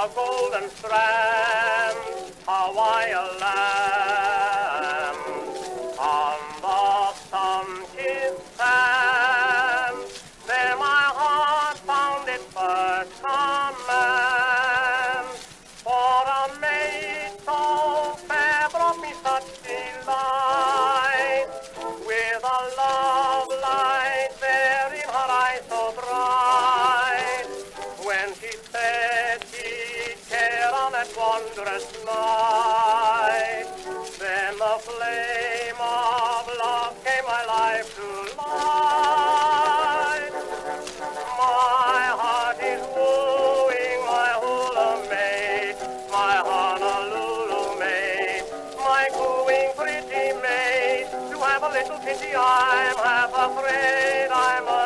a golden strand, Hawaii land, on the sun-kissed sand. There my heart found its first command, for a maid so fair brought me such delight, with a love light there in her eyes so bright. When she said she'd care on that wondrous night, then the flame of love came my life to light. My heart is wooing my Hula maid, my Honolulu maid, my cooing pretty maid. To have a little pity, I'm half afraid I'm a